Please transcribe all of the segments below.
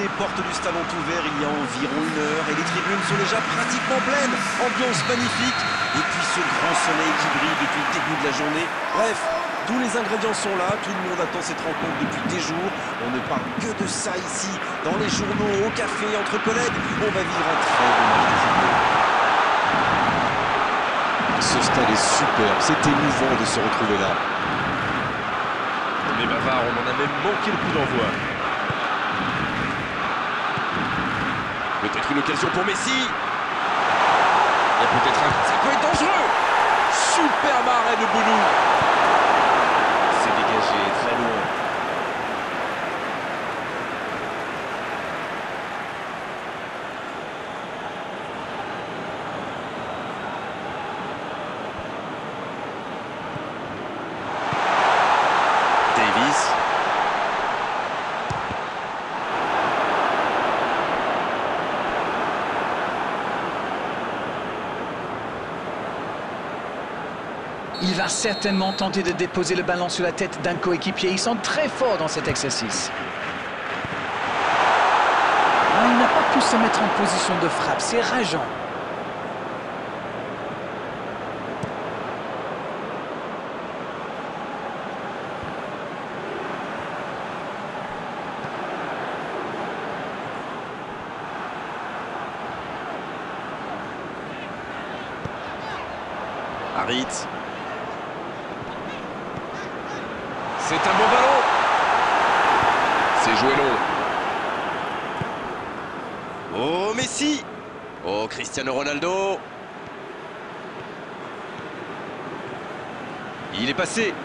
Les portes du stade ont ouvert il y a environ 1 heure et les tribunes sont déjà pratiquement pleines. Ambiance magnifique et puis ce grand soleil qui brille depuis le début de la journée. Bref, tous les ingrédients sont là, tout le monde attend cette rencontre depuis des jours. On ne parle que de ça ici, dans les journaux, au café, entre collègues. On va vivre un très bon match de football. Ce stade est superbe, c'est émouvant de se retrouver là. On est bavard, on en a même manqué le coup d'envoi. Peut-être une occasion pour Messi. Il y a peut-être un... Ça peut être dangereux. Superbe arrêt de Bounou. C'est dégagé, très loin. Davis. Il va certainement tenter de déposer le ballon sur la tête d'un coéquipier. Ils sont très forts dans cet exercice. Ah, il n'a pas pu se mettre en position de frappe, c'est rageant. Harit. C'est un bon ballon. C'est joué long. Oh, Messi. Oh, Cristiano Ronaldo. Il est passé.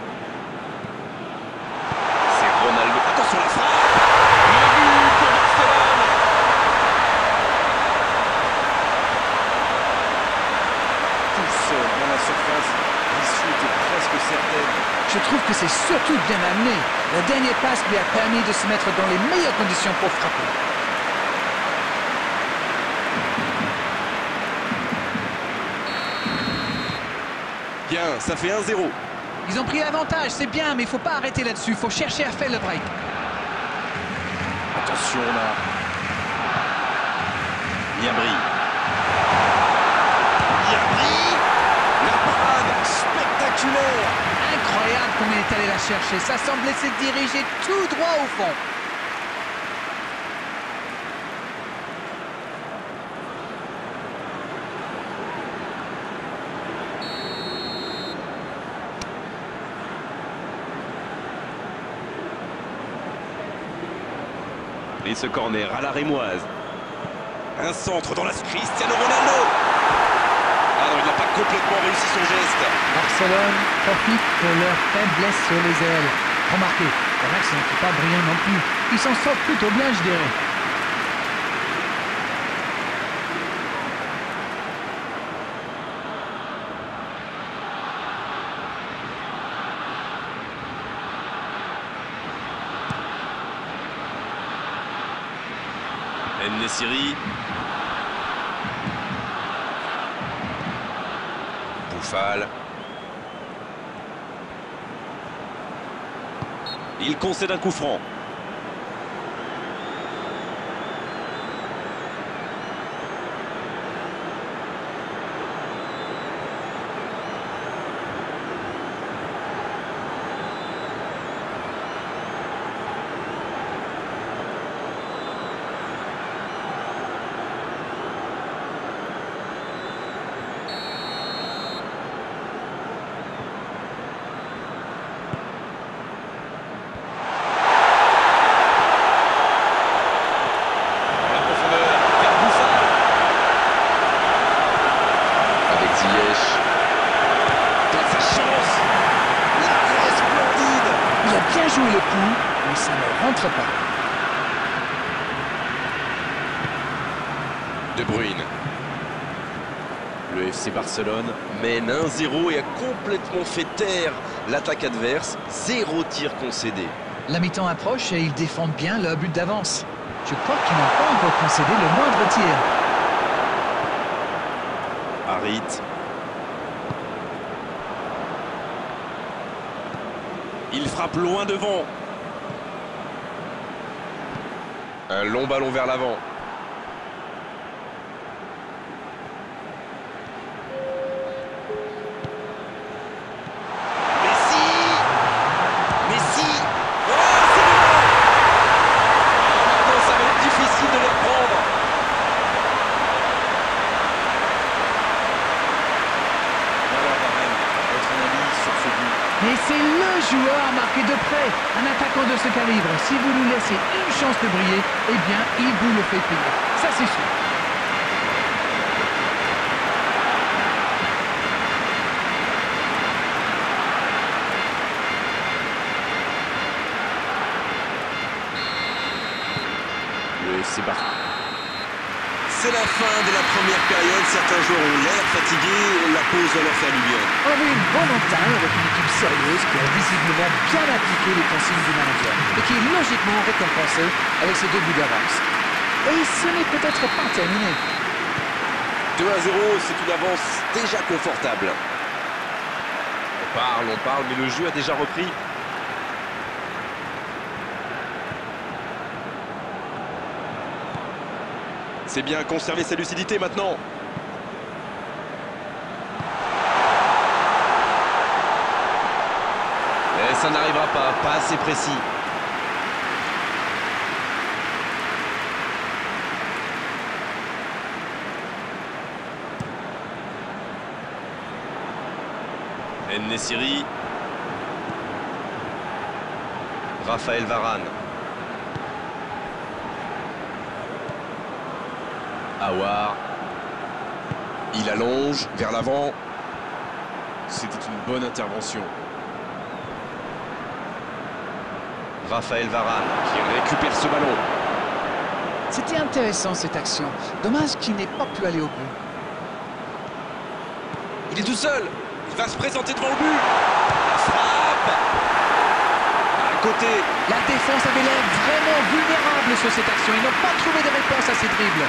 C'est Ronaldo. Attention la frappe. Le but pour Barcelone. Tout seul dans la surface. L'issue était presque certaine. Je trouve que c'est surtout bien amené. La dernière passe lui a permis de se mettre dans les meilleures conditions pour frapper. Bien, ça fait 1-0. Ils ont pris l'avantage, c'est bien, mais il ne faut pas arrêter là-dessus. Il faut chercher à faire le break. Attention là. Niabri. Niabri. La parade spectaculaire. Incroyable qu'on est allé la chercher. Ça semblait se diriger tout droit au fond. Et ce corner à la rémoise. Un centre dans la... Cristiano Ronaldo. Ah non, il n'a pas complètement réussi son geste. Barcelone profite de leur faiblesse sur les ailes. Remarquez, Ajax n'est pas brillant non plus. Ils s'en sortent plutôt bien, je dirais. En-Nesyri. Boufal. Il concède un coup franc. Jouer le coup, mais ça ne rentre pas. De Bruyne. Le FC Barcelone mène 1-0 et a complètement fait taire l'attaque adverse. 0 tir concédé. La mi-temps approche et ils défendent bien leur but d'avance. Je crois qu'ils n'ont pas encore concédé le moindre tir. Harit. Il frappe loin devant. Un long ballon vers l'avant. Messi. Messi. Oh, c'est devant. Maintenant, ça va être difficile de les reprendre. Alors, Varane, votre analyse sur ce but? Et c'est le joueur à marquer de près. Un attaquant de ce calibre, si vous lui laissez une chance de briller, eh bien, il vous le fait payer. Ça, c'est sûr. Oui, c'est parti. C'est la fin de la première période. Certains joueurs ont l'air fatigués. La pause va leur faire du bien. On avait une bonne entame avec une équipe sérieuse qui a visiblement bien appliqué les consignes du manager et qui est logiquement récompensée avec ses 2 buts d'avance. Et ce n'est peut-être pas terminé. 2-0, c'est une avance déjà confortable. On parle, mais le jeu a déjà repris. C'est bien, conserver sa lucidité maintenant. Et ça n'arrivera pas assez précis. En-Nesyri. Raphaël Varane. Aouar. Il allonge vers l'avant. C'était une bonne intervention. Raphaël Varane Qui récupère ce ballon. C'était intéressant cette action. Dommage qu'il n'ait pas pu aller au but. Il est tout seul. Il va se présenter devant le but. La frappe. À côté. La défense avait l'air vraiment vulnérable sur cette action. Ils n'ont pas trouvé de réponse à ces dribbles.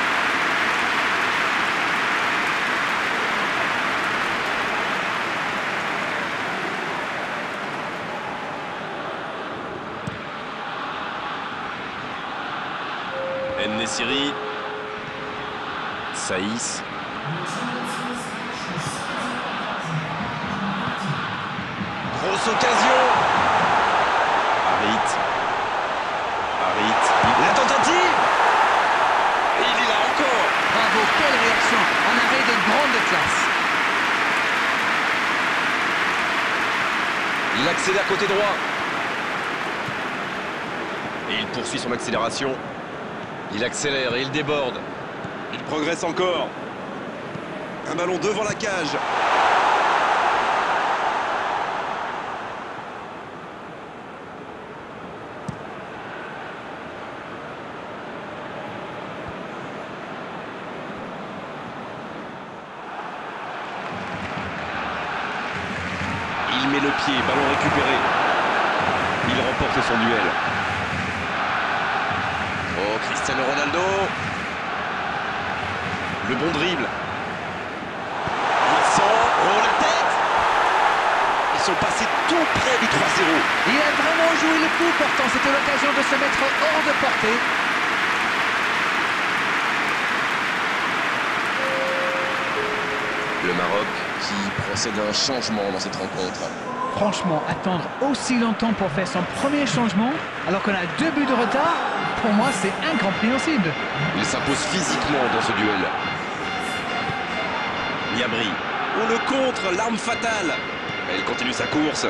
En-Nesyri. Saïs. Grosse occasion. Harit. La tentative. Et il est là encore. Bravo, quelle réaction. Un arrêt de grande classe. Il accélère côté droit. Et il poursuit son accélération. Il accélère et il déborde. Il progresse encore. Un ballon devant la cage. Il met le pied, ballon récupéré. Il remporte son duel. Oh, Cristiano Ronaldo. Le bon dribble. Il sent, oh la tête. Ils sont passés tout près du 3-0. Il a vraiment joué le coup, pourtant c'était l'occasion de se mettre hors de portée. Le Maroc qui procède à un changement dans cette rencontre. Franchement, attendre aussi longtemps pour faire son premier changement, alors qu'on a 2 buts de retard, pour moi c'est incompréhensible. Il s'impose physiquement dans ce duel. Niabri. On le contre, l'arme fatale. Et il continue sa course.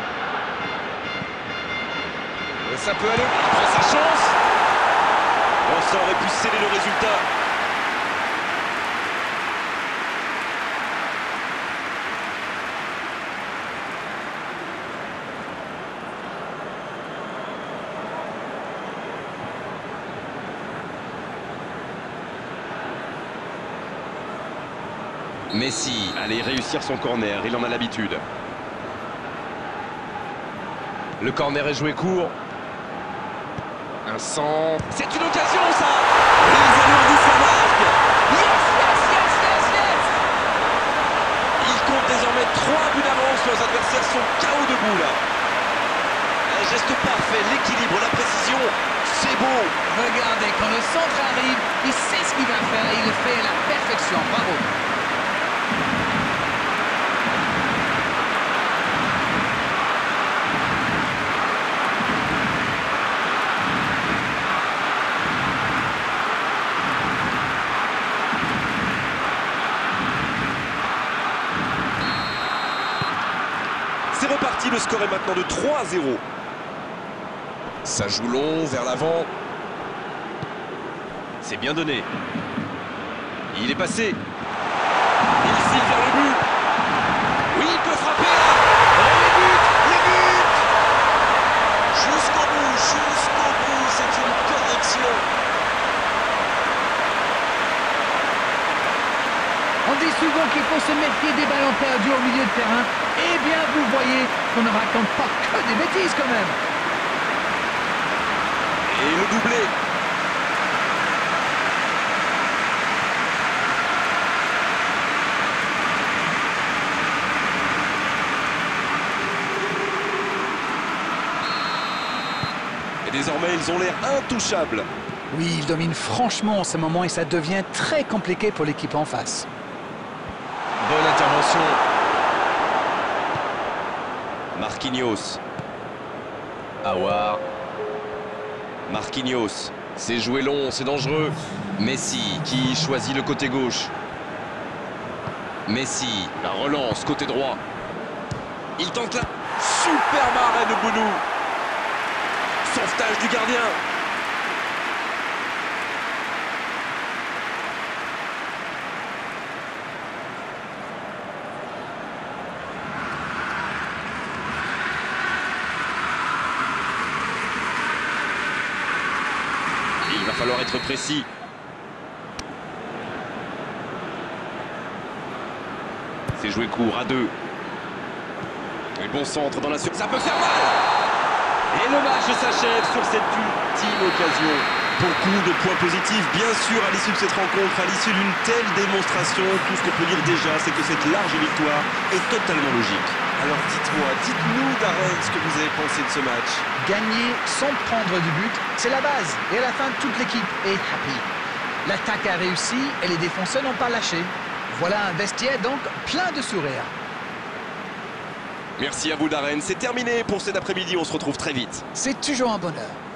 Et ça peut aller. Il prend sa chance. Oh, ça aurait pu sceller le résultat. Messi allait réussir son corner, il en a l'habitude. Le corner est joué court. Un centre. C'est une occasion, ça. Ils alourdissent la marque. Yes, yes, yes, yes, yes. Ils comptent désormais 3 buts d'avance. Leurs adversaires sont KO debout, là. Un geste parfait, l'équilibre, la précision. c'est beau. Regardez, quand le centre arrive, il sait ce qu'il va faire et il le fait à la perfection. Bravo. C'est reparti, le score est maintenant de 3-0. Ça joue long, vers l'avant. C'est bien donné. Il est passé. Il file vers le but. Oui, il peut frapper là. Oh, le but. Jusqu'au bout, c'est une correction. On dit souvent qu'il faut se méfier des ballons perdus au milieu de terrain. Eh bien, vous voyez qu'on ne raconte pas que des bêtises quand même. Et le doublé. Et désormais, ils ont l'air intouchables. Oui, il domine franchement en ce moment et ça devient très compliqué pour l'équipe en face. Bonne intervention. Marquinhos. Aouar. Marquinhos. C'est joué long, c'est dangereux. Messi qui choisit le côté gauche. Messi, la relance, côté droit. Il tente la... Superbe arrêt de Bounou. Sauvetage du gardien. Il va falloir être précis. C'est joué court à 2. Et bon centre dans la surface. Ça peut faire mal. Et le match s'achève sur cette ultime occasion. Beaucoup de points positifs, bien sûr, à l'issue de cette rencontre, à l'issue d'une telle démonstration. Tout ce qu'on peut dire déjà, c'est que cette large victoire est totalement logique. Alors dites-nous Darren ce que vous avez pensé de ce match. Gagner sans prendre du but, c'est la base. Et à la fin, toute l'équipe est happy. L'attaque a réussi et les défenseurs n'ont pas lâché. Voilà un vestiaire donc plein de sourires. Merci à vous Darren, c'est terminé pour cet après-midi, on se retrouve très vite. C'est toujours un bonheur.